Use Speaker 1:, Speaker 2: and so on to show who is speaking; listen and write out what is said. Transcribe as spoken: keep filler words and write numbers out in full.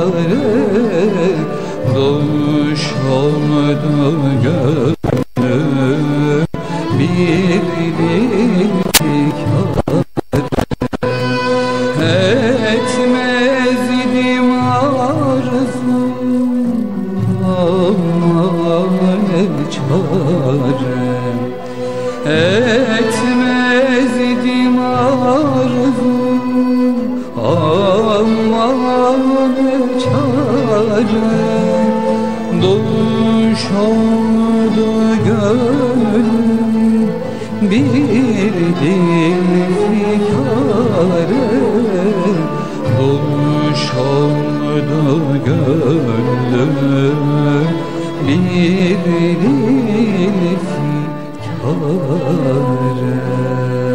Speaker 1: Doğuş oldu gönlüm birlik etmez idim arzum ama ne çarem etmez idim arzum ama ne çarem doğuş oldu gönlüm bir dil fikare doğuş oldu gönlüm bir dil fikare.